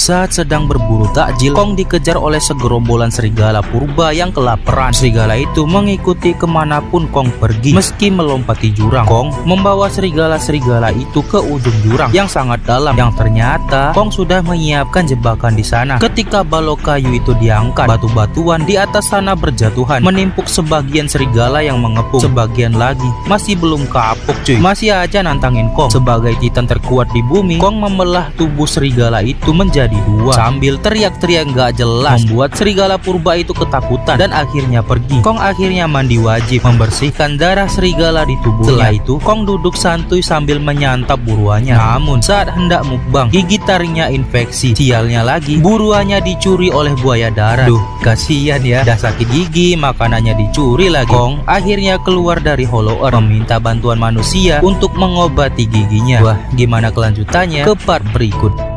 Saat sedang berburu takjil, Kong dikejar oleh segerombolan serigala purba yang kelaparan. Serigala itu mengikuti kemanapun Kong pergi, meski melompati jurang. Kong membawa serigala-serigala itu ke ujung jurang yang sangat dalam, yang ternyata Kong sudah menyiapkan jebakan di sana. Ketika balok kayu itu diangkat, batu-batuan di atas sana berjatuhan, menimpuk sebagian serigala yang mengepung. Sebagian lagi masih belum kapok cuy, masih aja nantangin Kong. Sebagai titan terkuat di bumi, Kong membelah tubuh serigala itu menjadi dua sambil teriak-teriak gak jelas, membuat serigala purba itu ketakutan dan akhirnya pergi. Kong akhirnya mandi wajib, membersihkan darah serigala di tubuhnya. Setelah itu Kong duduk santuy sambil menyantap buruannya. Namun saat hendak mukbang, gigi taringnya infeksi. Sialnya lagi, buruannya dicuri oleh buaya darat. Duh, kasihan ya, dah sakit gigi makanannya dicuri lagi. Kong akhirnya keluar dari Hollow Earth, meminta bantuan manusia untuk mengobati giginya. Wah, gimana kelanjutannya ke part berikut.